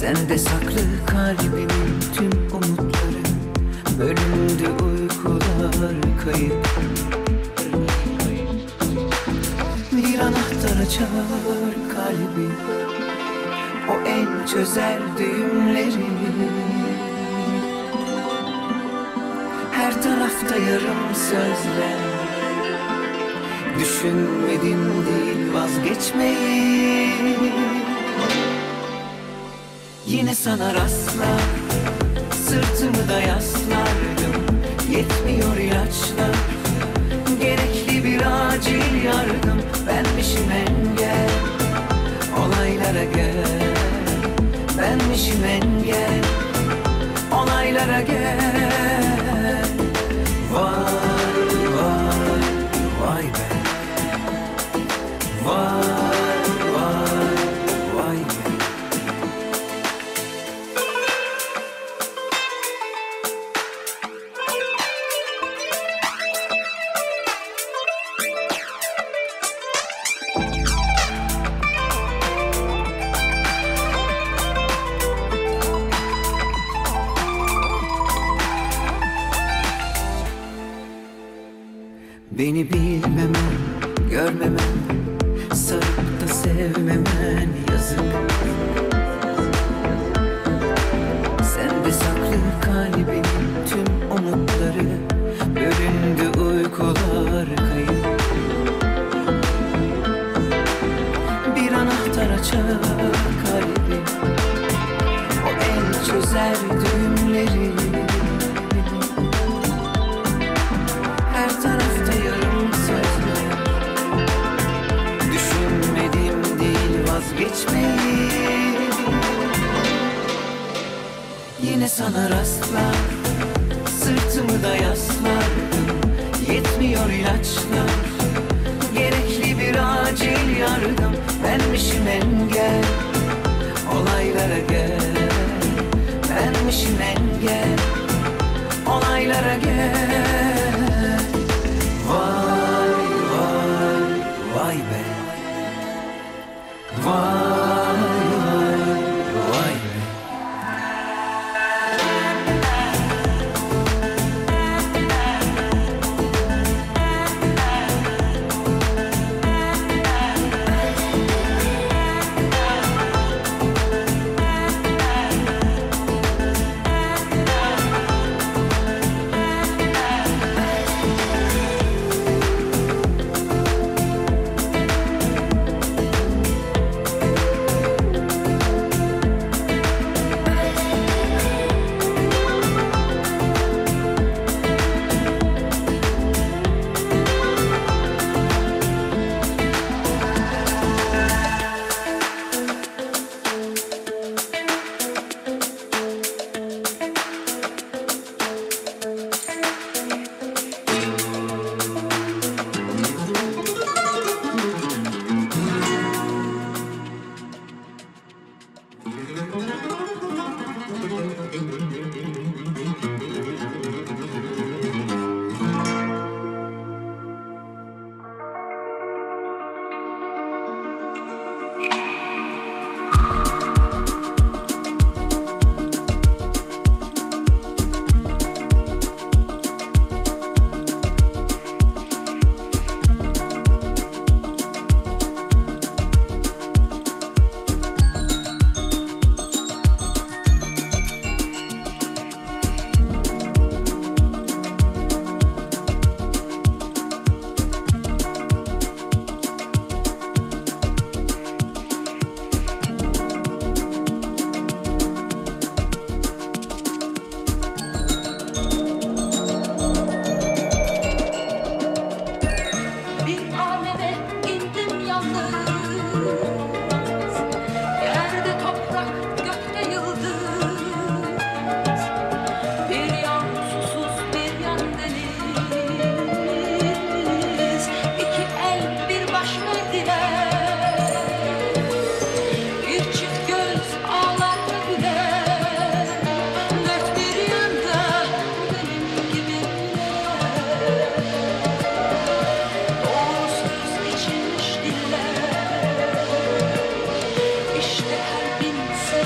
Sende saklı kalbimin tüm umutları, bölündü uykular kayıp. Bir anahtar açar kalbi, o el çözer düğümleri. Her tarafta yarım sözler, düşünmedim değil vazgeçmeyi. Yine sana rastlar, sırtımı da yaslardım. Yetmiyor ilaçlar, gerekli bir acil yardım. Benmişim engel, olaylara gel. Benmişim engel, olaylara gel. Vay vay vay be. Vay vay vay be. Beni bilmemen, görmemen, sarıp da sevmemen yazık. Sende saklı kalbimin tüm umutları, bölündü uykular kayıp. Bir anahtar açar kalbi, o el çözer düğümleri. Her tarafta yarım sözler, düşünmedim değil vazgeçmeyi. Yine sana rastlar, sırtımı da yaslardım. Yetmiyor ilaçlar, gerekli bir acil yardım. Benmişim engel, olaylara gel. Benmişim engel, olaylara gel. Vay vay vay be. Vay vay vay be.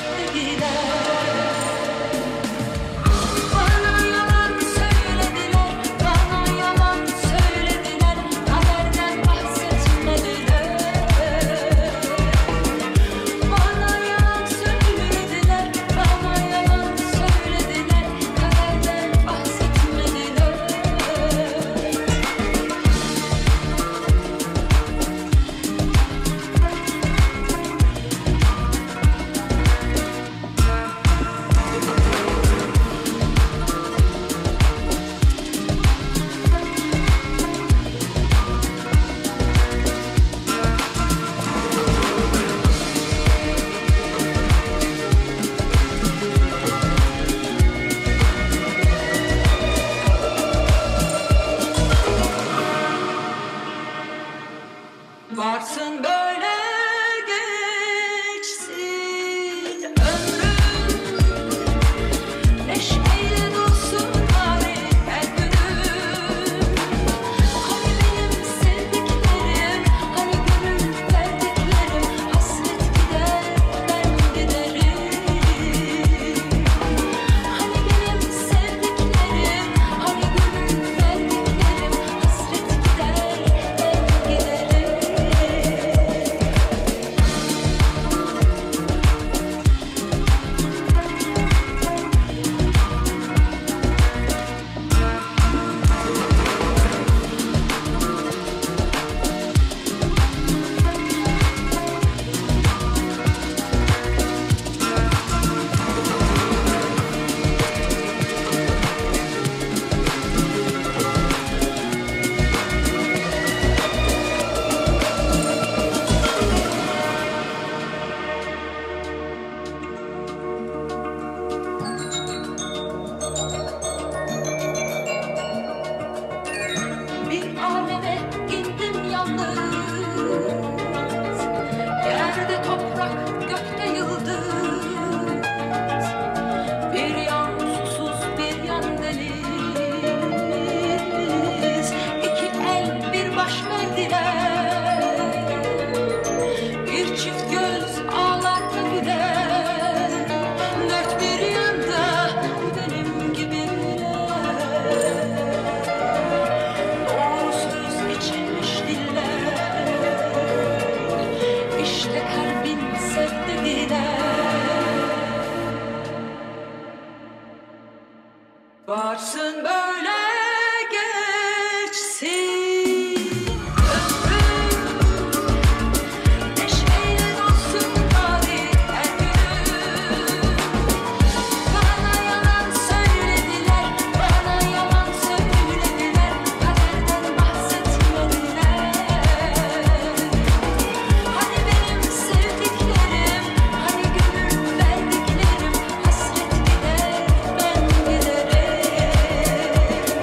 dediler. Bana yalan söylediler, bana yalan söylediler, kaderden bahsetmediler. Bana yalan söylediler, bana yalan söylediler, kaderden bahsetmediler. Varsın böyle geçsin ömrüm, neşeyle dolsun bari her günüm. Hani benim sevdiklerim, hani gönül verdiklerim, hasret gider ben giderim. Hani benim sevdiklerim, hani gönül verdiklerim, hasret gider ben giderim. Bir aleme indim yalnız, yerde toprak, gökte yıldız. Bir yan susuz, bir yan deniz. İki el, bir baş verdiler. Bir çift göz ağlar da güler. Dört bir yanda benim gibiler. Doğrusuz içilmiş diller, İşte kalbin sevdiğiler. Varsın böyle geçsin ömrüm, neşeyle dolsun bari her günüm. Bana yalan söylediler, bana yalan söylediler, kaderden bahsetmediler. Hani benim sevdiklerim, hani gönül verdiklerim, hasret gider ben giderim.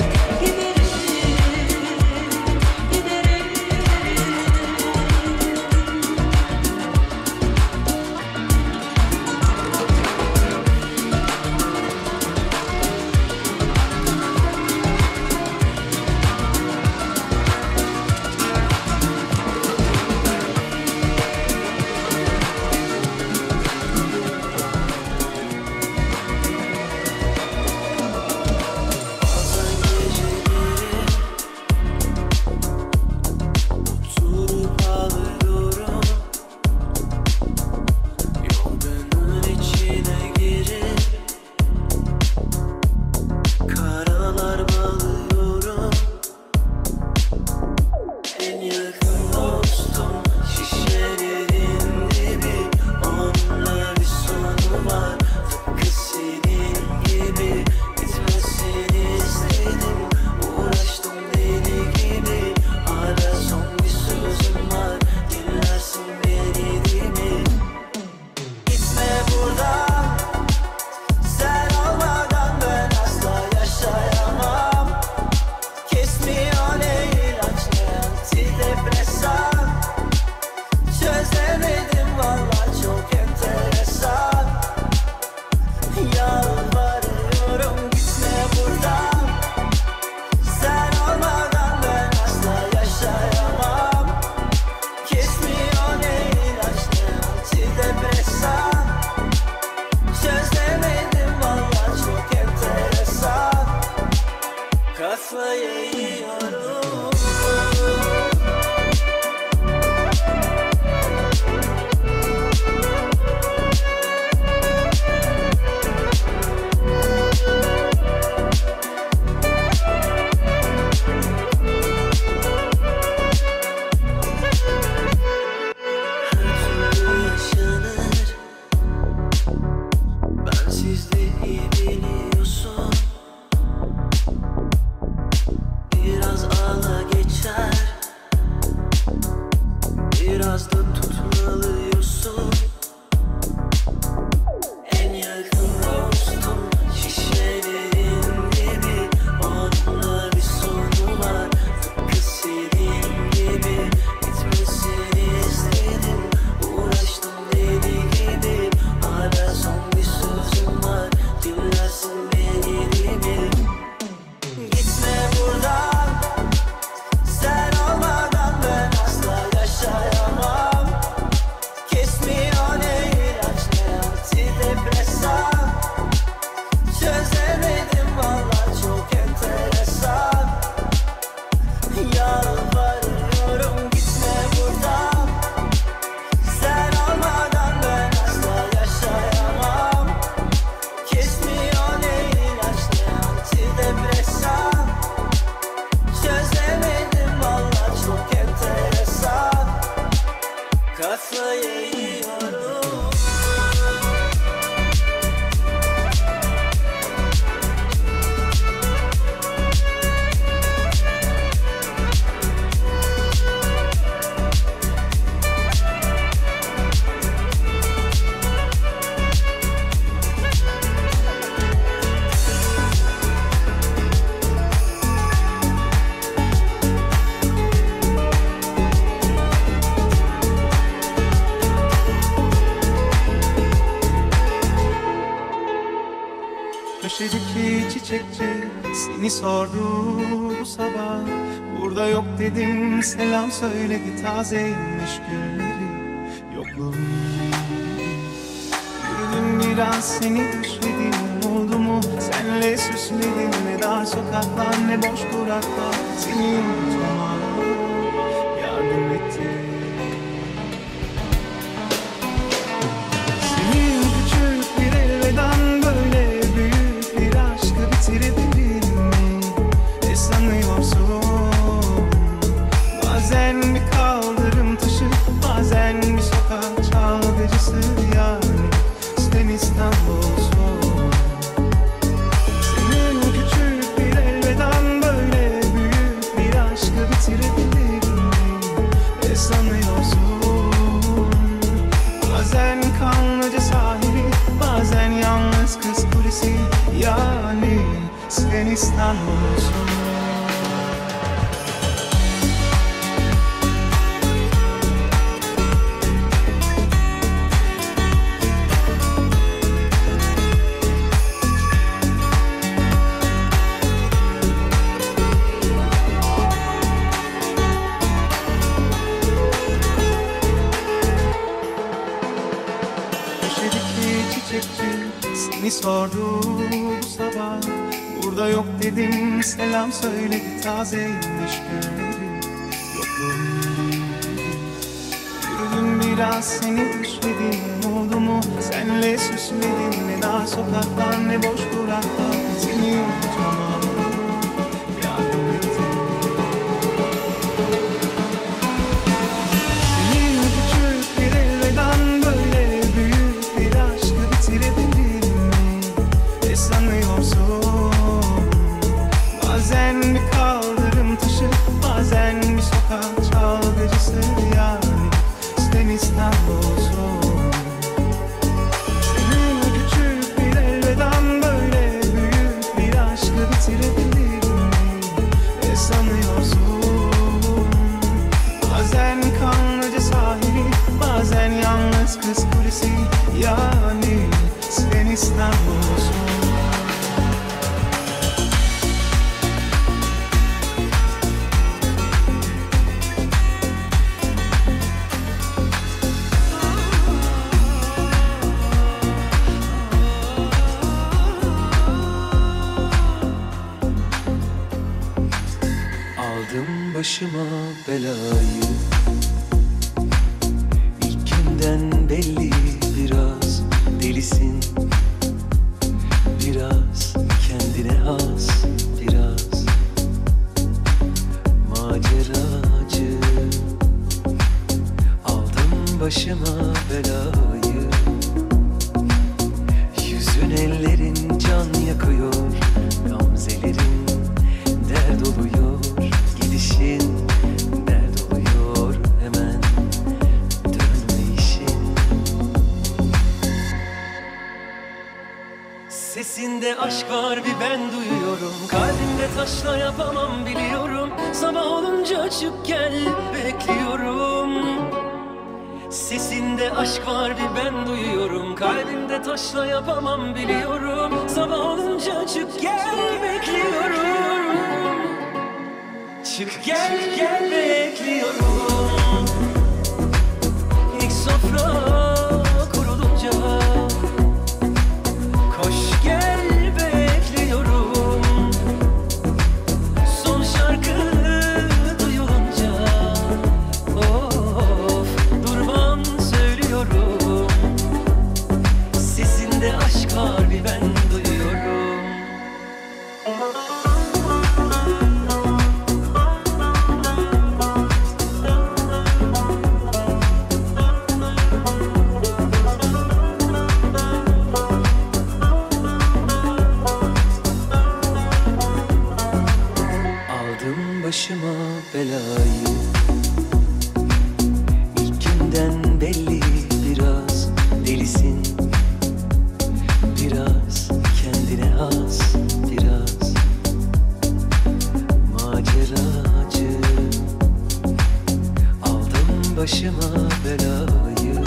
kafayı yiyorum. Biraz da tutmalıyorsun. En yakın dostum şişelerin gibi. Onunla bir sonu var. Tıpkı senin gibi. Gitmesini istedim. Uğraştım deli gibi. Hala son bir sözüm var. Dinlersin beni değil mi? Gitme buradan. Sen olmadan ben asla yaşayamam. Kesmiyor ne ilaç ne antidepresan. Çözemedim valla çok enteresan. Yalvarıyorum gitme buradan. Sen olmadan ben asla yaşayamam. Kesmiyor ne ilaç ne antidepresan. Çözemedim valla çok enteresan. Kafayı yiyorum. Köşedeki çiçekçi seni sordu bu sabah. Burada yok dedim, selam söyledi, tazeymiş gülleri. Yokluğum yürüdüm biraz, seni düşledim. Umudumu senle süsledim. Ne dar sokaklar ne boş duraklar, seni unutmama yardım etti. Senin küçük bir elveden böyle büyük bir aşkı bitirebilir mi? Ne sanıyorsun? Bazen bir kaldırım taşı, bazen bir sokak çalgıcısı. Yani sen İstanbul'sun. Senin küçük bir elveden böyle büyük bir aşkı bitirebilir mi? Ne sanıyorsun? Bazen Kanlıca sahili, bazen yalnız Kız Kulesi. Yani sen İstanbul'sun. Köşedeki çiçekçi seni sordu bu sabah. Burada yok dedim, selam söyledi, tazeymiş gülleri. Yokluğum yürüdüm biraz, seni düşledim. Umudumu senle süsledim. Ne dar sokaklar ne boş duraklar, seni unutmama yardım etti. Senin küçük bir elveden böyle büyük bir aşkı bitirebilir mi? Ne sanıyorsun? Bazen bir kaldırım taşı, bazen bir sokak çalgıcısı. Yani sen İstanbul'sun. Senin küçük bir elveden böyle büyük bir aşkı bitirebilir başıma belayı. İlkinden belli biraz delisin, biraz kendine has, biraz maceracı. Aldım başıma belayı. Yüzün ellerin can yakıyor, gamzelerin dert oluyor, gidişin dert oluyor, hemen dönmeyişin. Sesinde aşk var bir ben duyuyorum, kalbimde taşla yapamam biliyorum. Sabah olunca çık gel bekliyorum. Sesinde aşk var bir ben duyuyorum, kalbimde taşla yapamam biliyorum. Sabah olunca çık gel bekliyorum. Çık gel gel bekliyorum. İlk sofra kurulunca koş gel bekliyorum. Son şarkı duyulunca of durmam söylüyorum. Sesinde aşk var bir ben duyuyorum. Aldım başıma belayı. İlkinden belli biraz delisin, biraz kendine has, biraz maceracı. Aldım başıma belayı.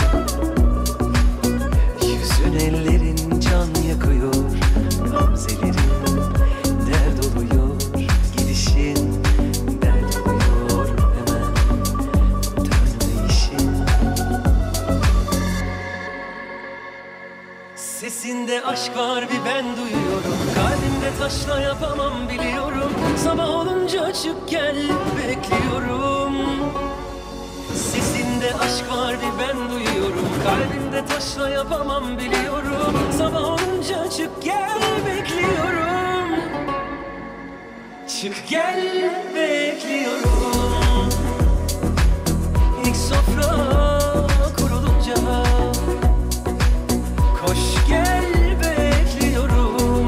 Yüzün ellerin can yakıyor, gamzelerin dert oluyor, gidişin dert oluyor, hemen dönmeyişin. Sesinde aşk var bir ben duyuyorum, kalbimde taşla yapamam biliyorum. Sabah olunca çık gel bekliyorum. Sesinde aşk var bir ben duyuyorum, kalbimde taşla yapamam biliyorum. Sabah olunca çık gel bekliyorum. Çık gel bekliyorum. İlk sofra kurulunca koş gel bekliyorum.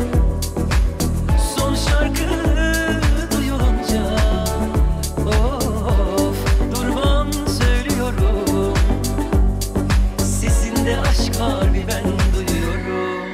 Son şarkı duyulunca of durmam söylüyorum. Sesinde aşk var bir ben duyuyorum.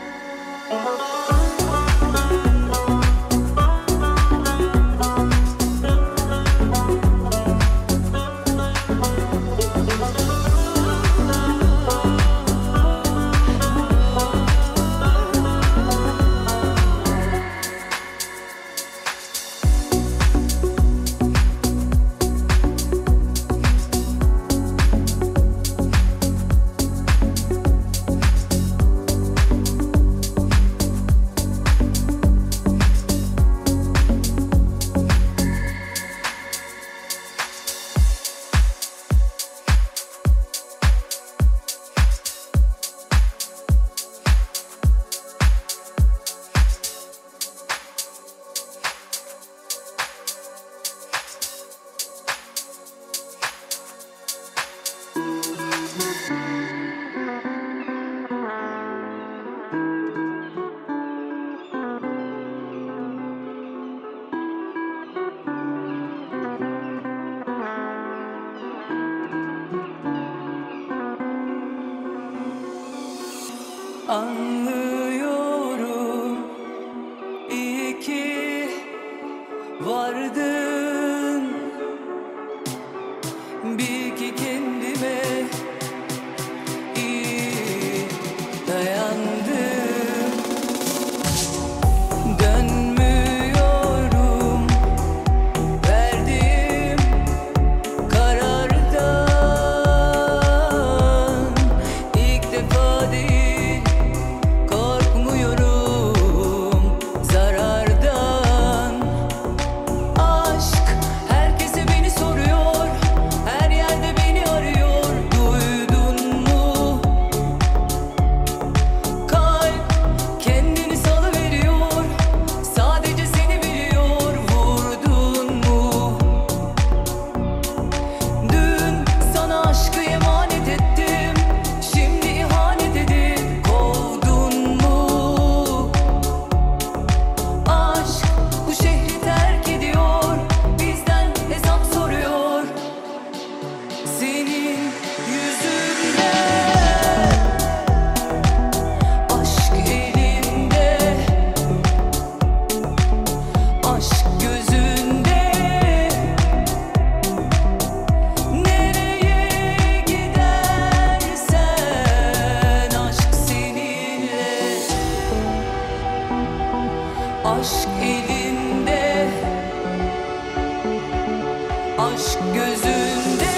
Anlıyorum, iyi ki vardın. Bil ki kendime iyi dayandım. Dönmüyorum verdiğim karardan. İlk defa değil, Aşk elinde, aşk gözünde.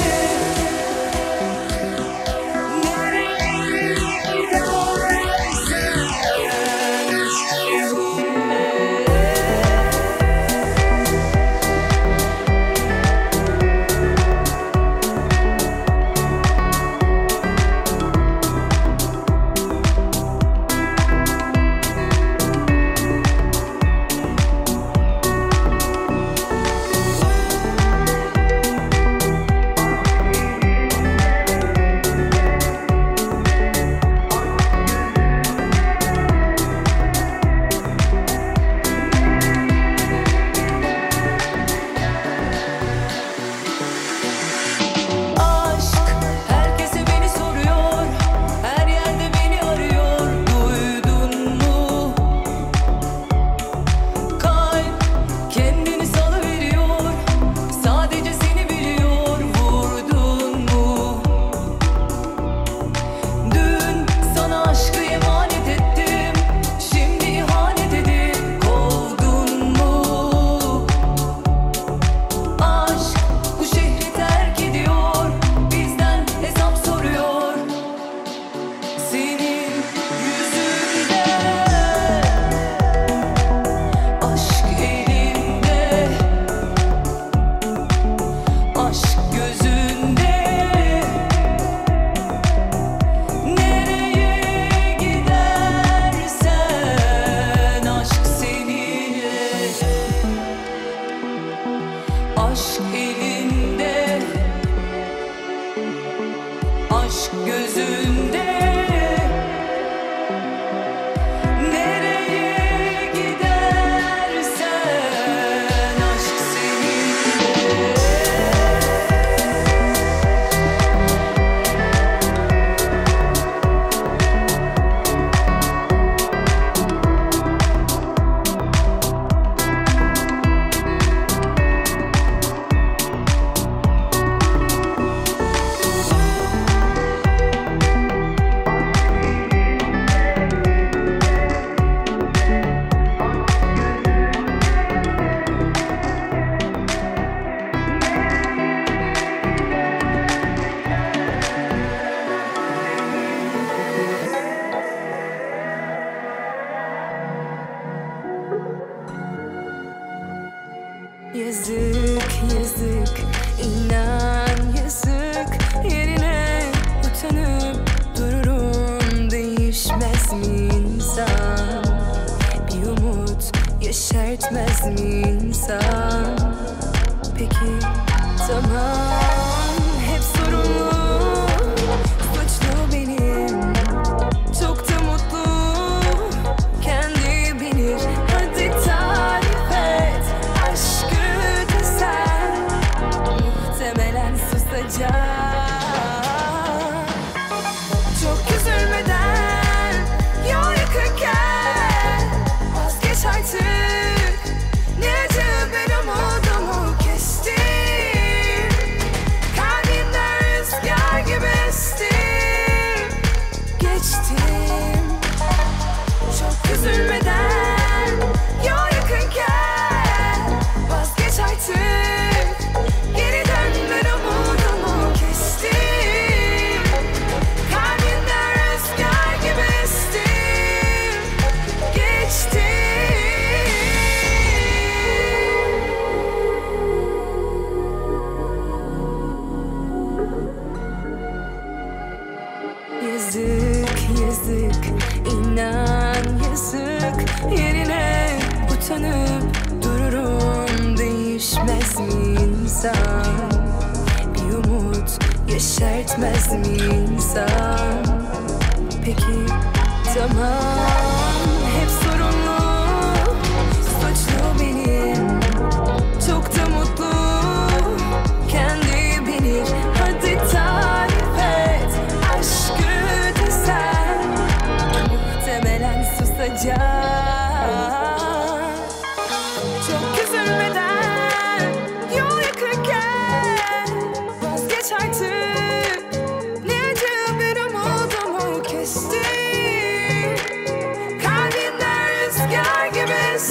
Nereye gidersen aşk elinde, aşk gözünde. Nereye gidersen aşk seninle. Yazık yazık, inan yazık. Yerine utanıp dururum. Değişmez mi insan? Bir umut yeşertmez mi insan? Peki tamam, hep sorumlu, suçlu benim. Çok da mutlu, kendi bilir. Hadi tarif et aşkı desen, muhtemelen susacak. Çok üzülmeden, yol yakınken vazgeç artık. Ne acı ben umudumu kestim. Kalbimden rüzgar gibi estim. Geçtim. Çok üzülmeden, yol yakınken vazgeç artık. Geri dön, ben umudumu kestim. Kalbimden rüzgar gibi estim. Geçtim. Yazık yazık, inan yazık. Yerine utanıp dururum. Değişmez mi insan? Bir umut yeşertmez mi insan? Peki tamam, hep sorumlu, suçlu benim. Çok da mutlu, kendi bilir. Hadi tarif et aşkı desen, muhtemelen susacak. Çok üzülmeden, yol yakınken vazgeç artık. Ne acı bir umudumu kestim. Kalbimden rüzgar gibi estim.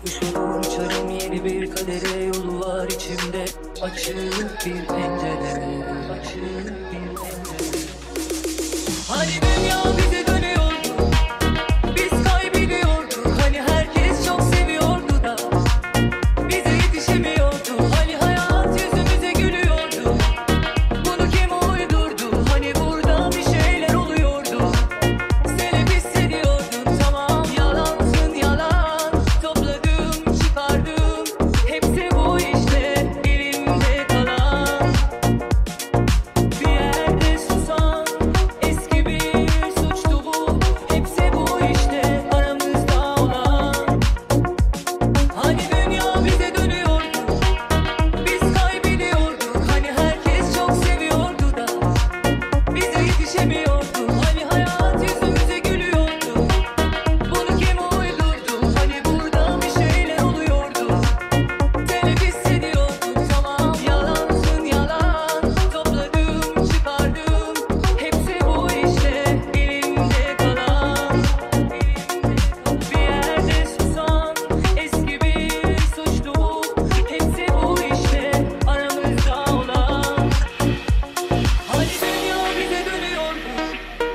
kuş olur uçarım yeni bir kadere. Yolu var içimde açık bir pencere. Açık bir pencere. Hani dünya bize dönüyordu, biz kaybediyorduk. Hani herkes çok seviyordu da bize yetişemiyordu. Hani hayat yüzümüze gülüyordu, bunu kim uydurdu? Hani burada bir şeyler oluyordu, sevip hissediyordun. Tamam yalansın yalan, topladım çıkardım, hepsi bu işte elimde kalan. Bir yerde susan eski bir suçtu bu, hepsi bu işte aramızda olan. Hani dünya bize dönüyordu, biz kaybediyorduk. Hani herkes çok seviyordu da bize yetişemiyordu. Hani hayat yüzümüze gülüyordu, bunu kim uydurdu? Hani burada bir şeyler oluyordu, sevip hissediyordun. Tamam yalansın yalan, topladım çıkardım, hepsi bu işte elimde kalan. Bir yerde susan eski bir suçtu bu, hepsi bu işte aramızda olan. Hani dünya bize dönüyordu,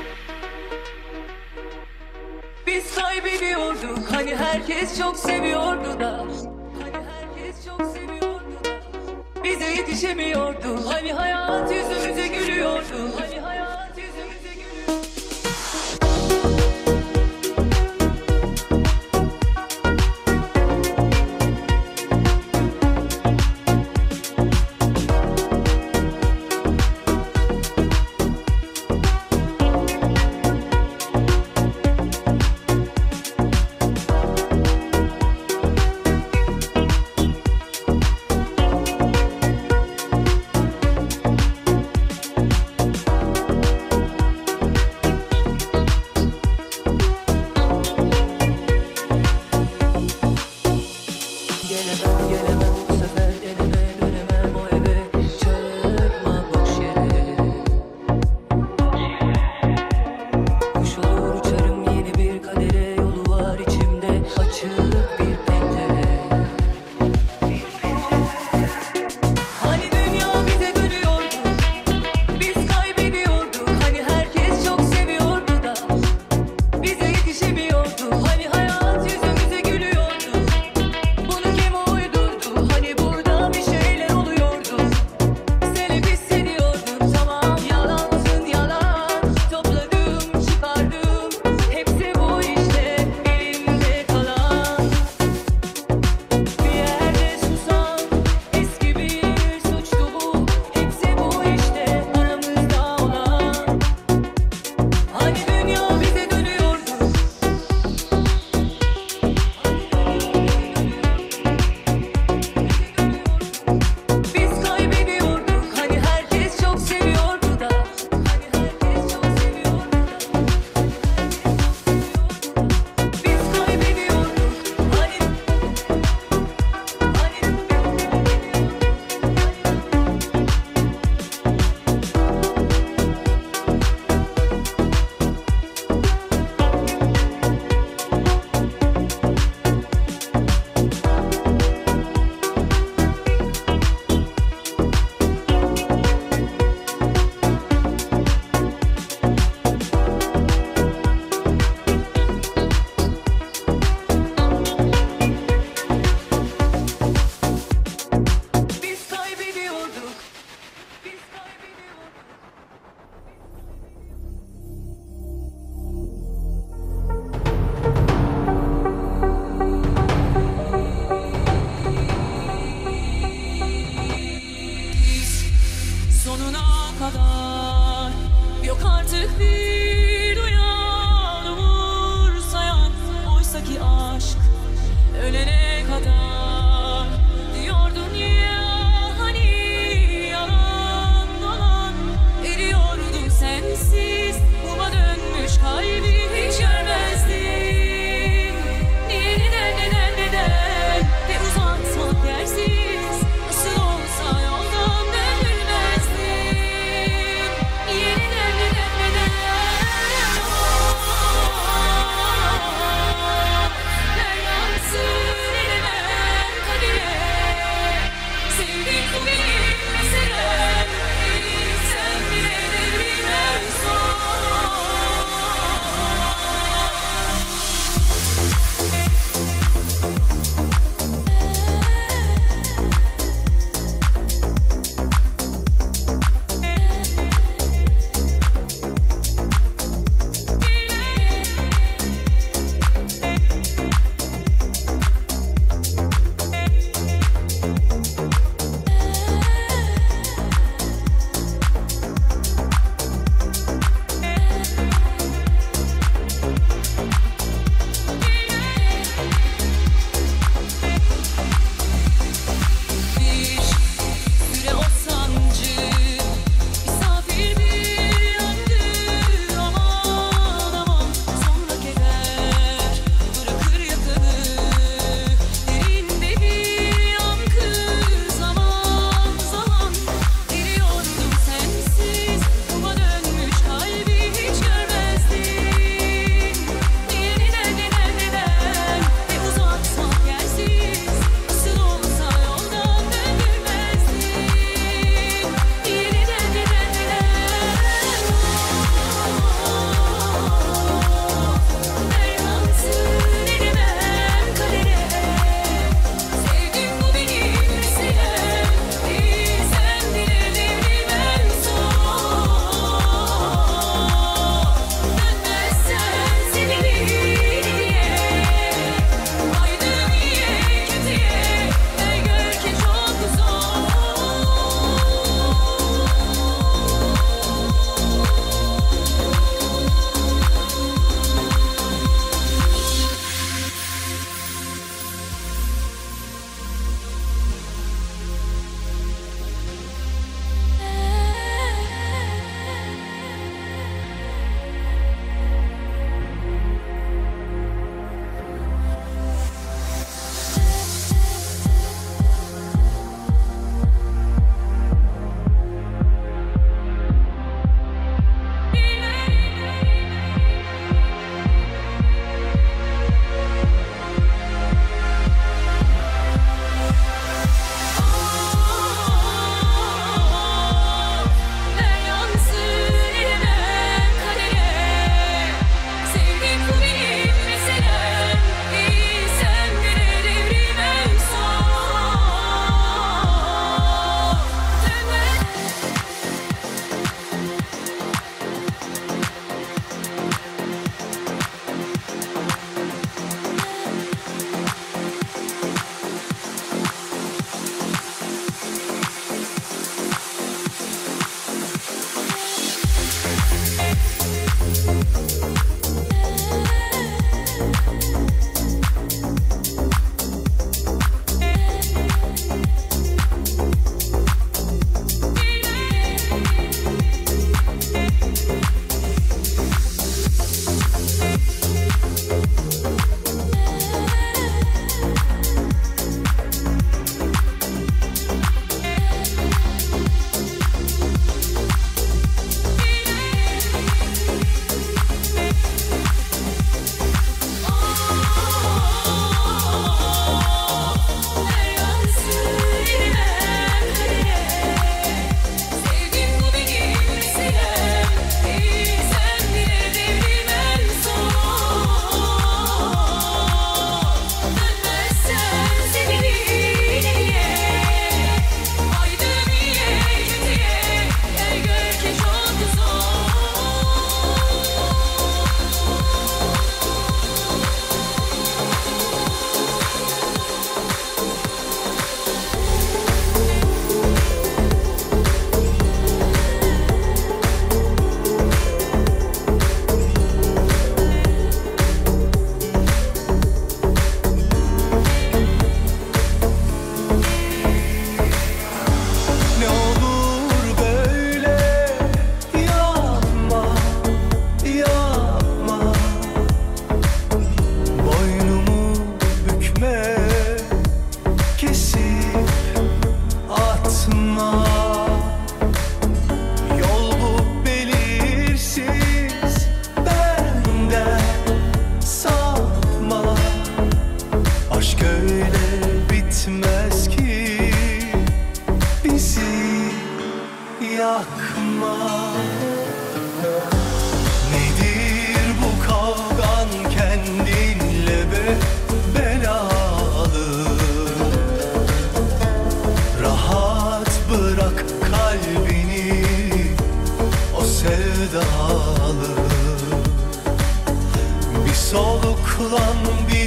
biz kaybediyorduk. Hani herkes çok seviyordu da, hani herkes çok seviyordu da bize yetişemiyordu. Hani hayat yüzümüze gülüyordu, hani hayat yüzümüze gülüyordu.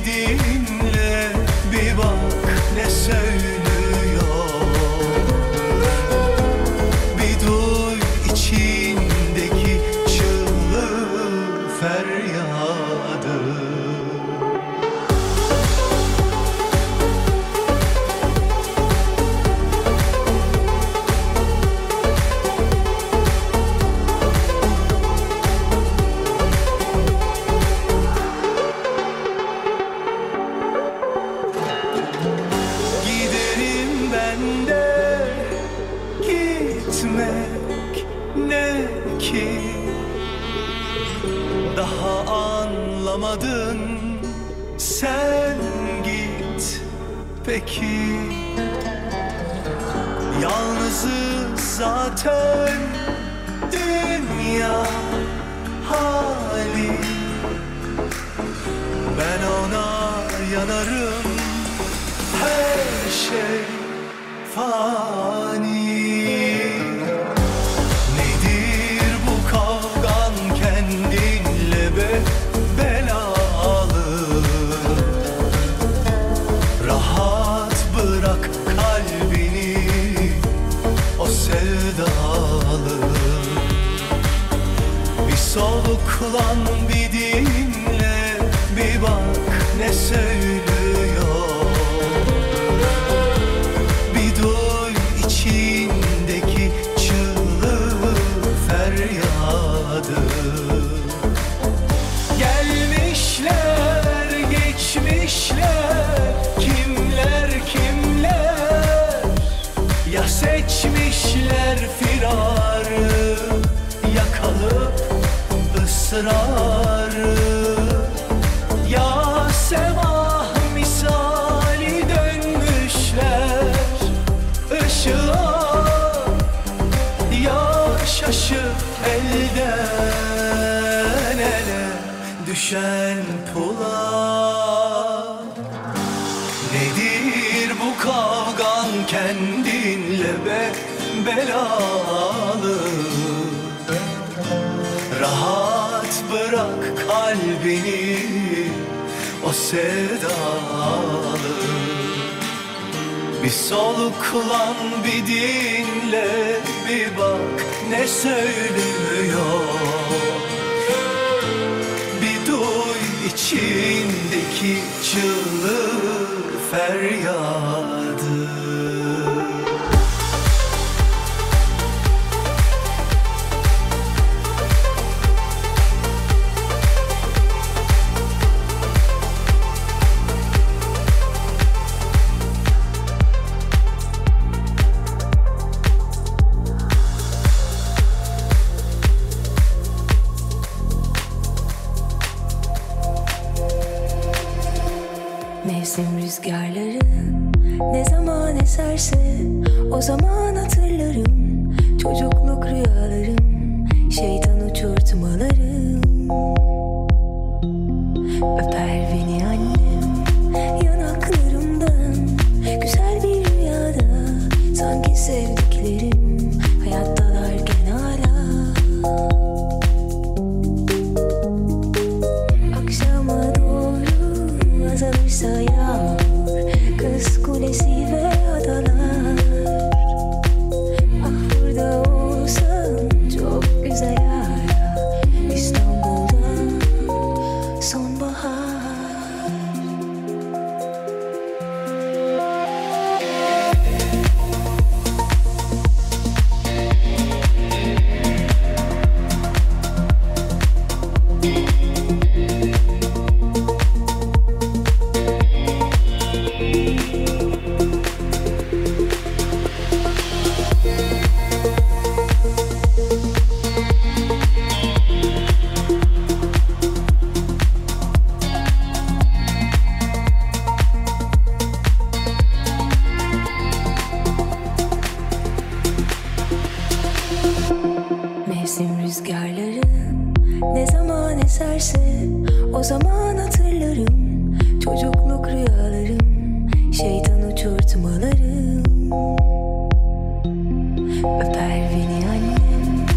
dinle, bir bak ne söylüyor. Bir duy içindeki çığlığı, feryadı. Daha anlamadın, sen git peki. Yalnızız zaten, dünya hali. Ben ona yanarım, her şey fani. Nedir bu kavgan kendinle be belalı? Rahat bırak kalbini, o sevdalı. Bir soluklan, bir dinle, bir bak ne söylüyor. Bir duy içindeki çığlığı, feryadı. Gelmişler, geçmişler, kimler kimler. Ya seçmişler firarı, yakalıp ısrarı. Ya semah misali dönmüşler ışığa. Ya şaşıp elden ele düşen pula. Nedir bu kavgan kendinle be belalı? Rahat bırak kalbini, o sevdalı. Bir soluklan, bir dinle, bir bak ne söylüyor. Bir duy içindeki çığlığı, feryadı. Mevsim rüzgarları ne zaman eserse o zaman hatırlarım. Çocukluk rüyalarım, şeytan uçurtmalarım. Öper beni annem yanaklarımdan, güzel bir rüyada. Sanki sevdiklerim hayattalarken hala. Akşama doğru azalırsa yağmur, kız kulesi ve adalar. Ah burada olsan çok güzel hala, İstanbul'da sonbahar. Mevsim rüzgarları ne zaman eserse o zaman hatırlarım. Çocukluk rüyalarım, şeytan uçurtmalarım. Öper beni annem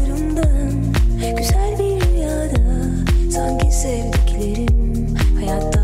yanaklarımdan, güzel bir rüyada. Sanki sevdiklerim hayatta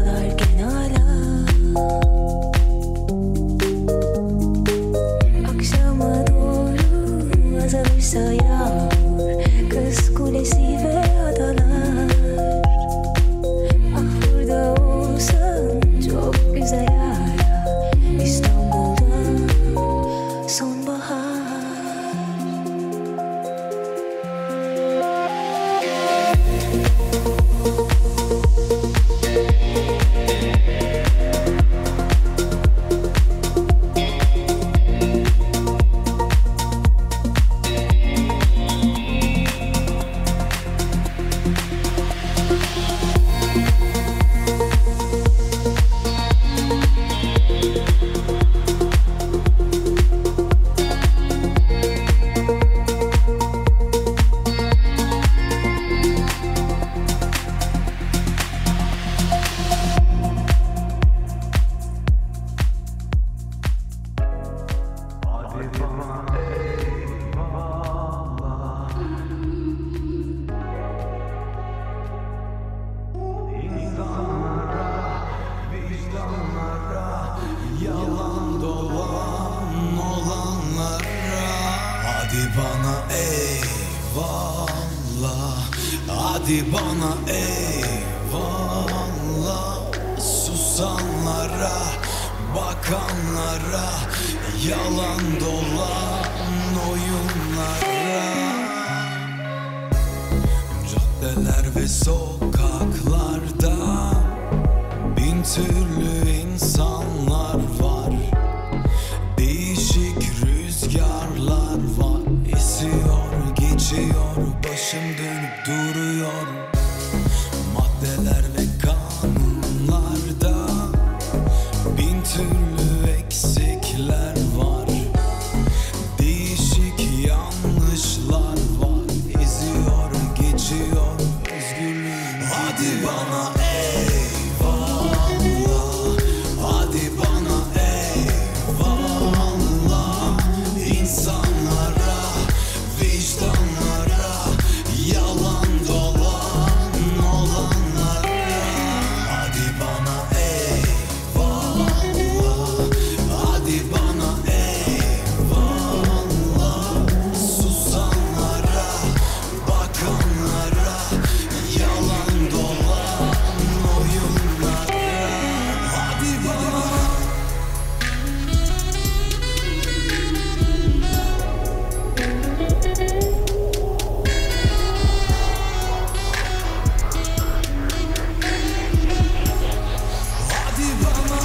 eyvallah. Hadi bana eyvallah. Susanlara, bakanlara, yalan dolan oyunlara. Caddeler ve sokaklarda bin türlü insanlar var. Değişik rüzgarlar var. Esiyor, geçiyor, başım dönüp duruyor. Maddeler ve kanunlarda bin türlü eksikler var. Değişik yanlışlar var. Eziyor, geçiyor özgürlüğüm. Hadi bana eyvallah. Hadi bana eyvallah. İnsanlara, vicdanlara, yalan dolan olanlara. Hadi bana eyvallah. Hadi bana eyvallah. Susanlara, bakanlara, yalan dolan oyunlara. Hadi bana. Hadi bana.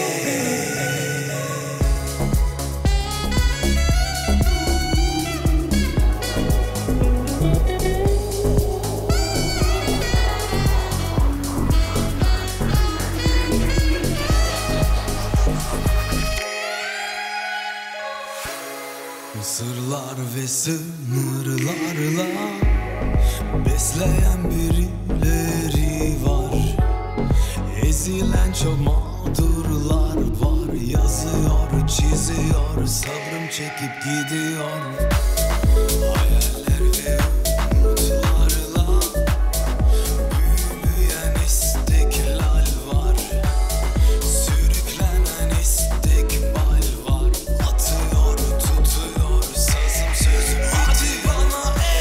Sırlar ve sınırlarla besleyen birileri var. Ezilen çok mağdurlar var. Yazıyor, çiziyor, sabrım çekip gidiyor. Hayaller ve umutlarla büyüleyen istiklal var. Sürüklenen istikbal var. Atıyor, tutuyor, sazım sözüm. Hadi bana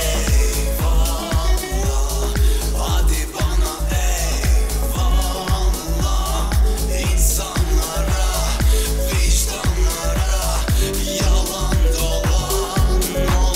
eyvallah. Hadi bana eyvallah. İnsanlara, vicdanlara, yalan dolan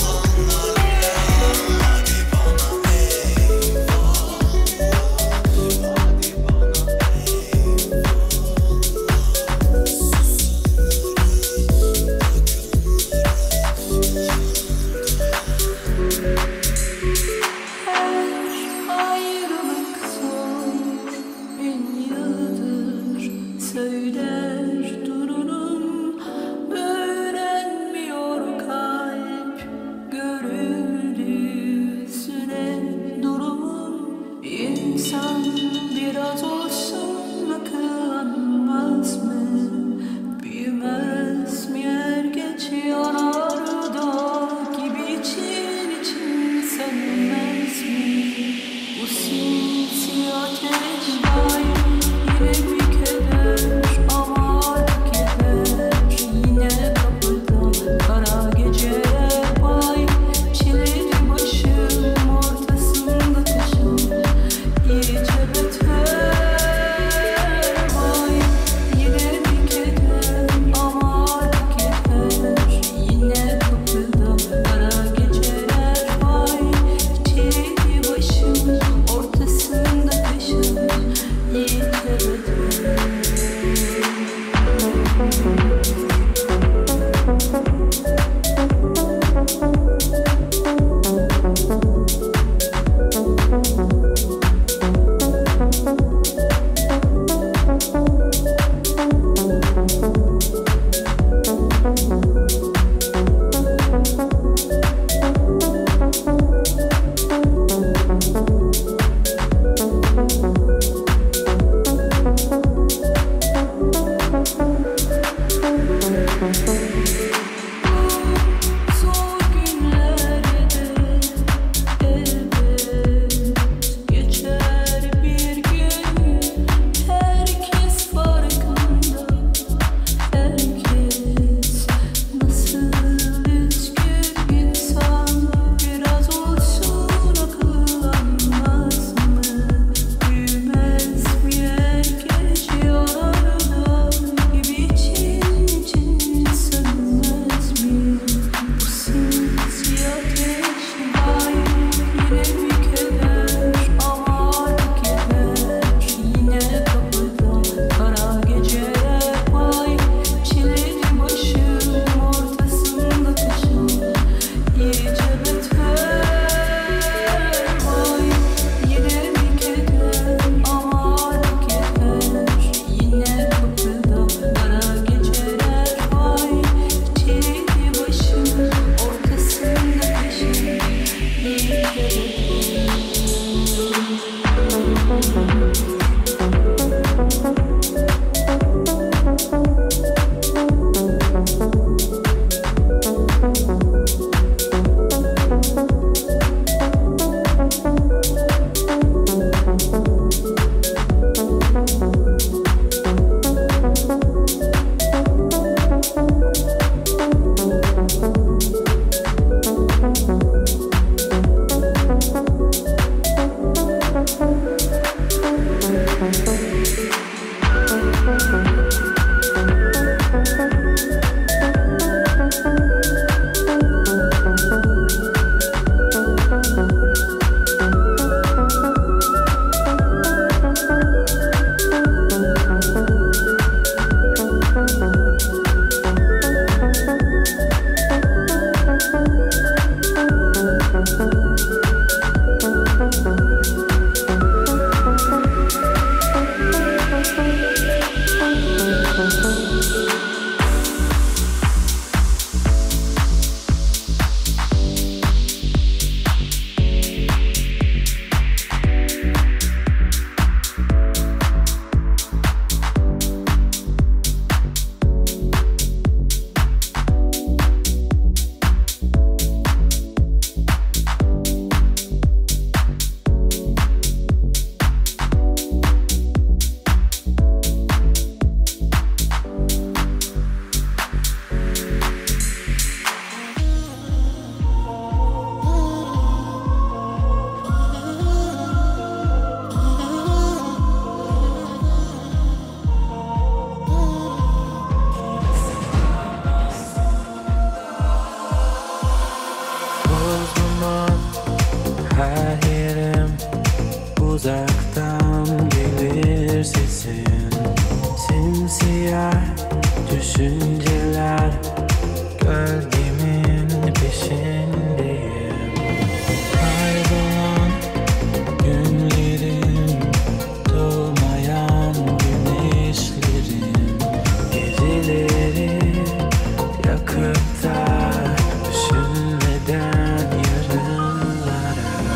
Simsiyah düşünceler, gölgemin peşindeyim. Kaybolan günlerim, doğmayan güneşlerim, geceleri yakıp da düşünmeden yarınlara,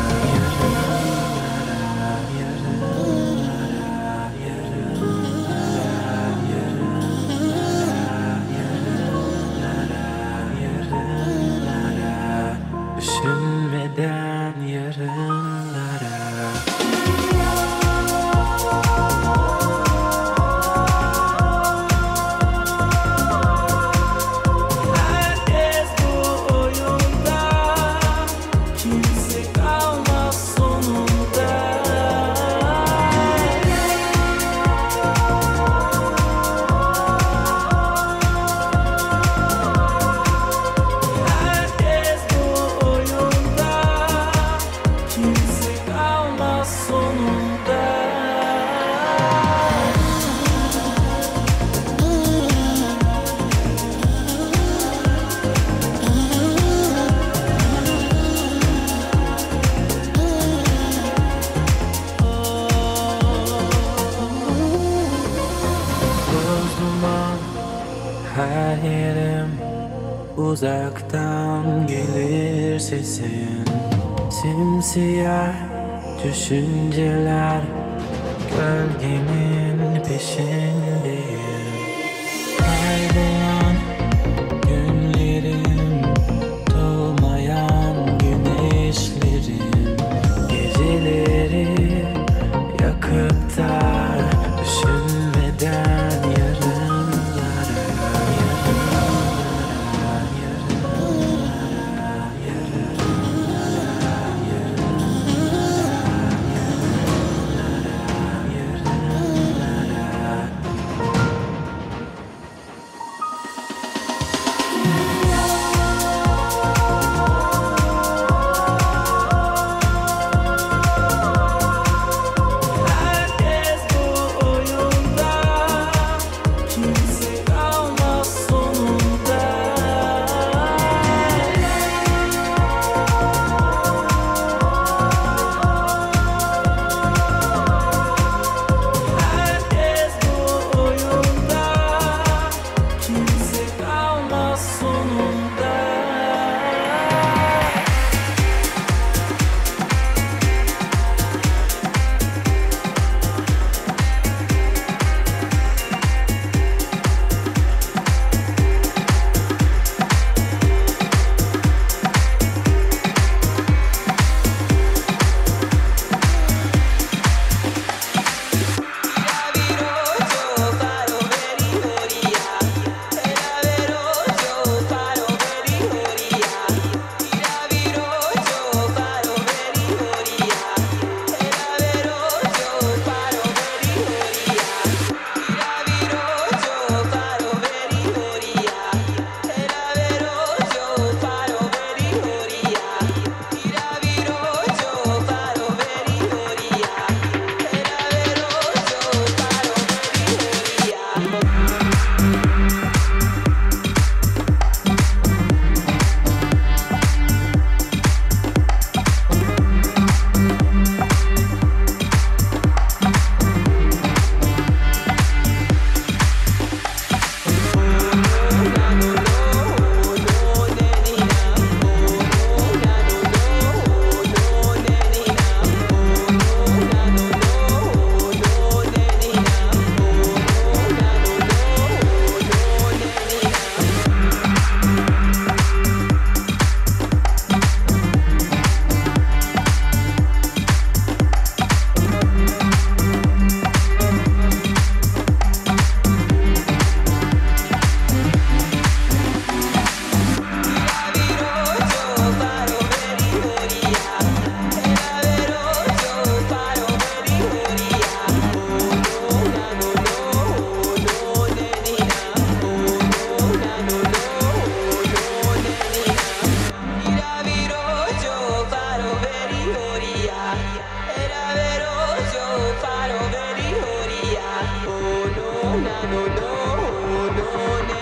düşünmeden yarınlara. Herkes bu oyunda, kimse kalmaz sonunda. Herkes bu oyunda, kimse kalmaz sonunda. Toz duman her yerim, uzaktan gelir sesin. Simsiyah düşünceler, gölgemin peşindeyim. Kaybolan günlerim, doğmayan güneşlerim, geceleri yakıp da düşünmeden yarınlara, no, no, no, no.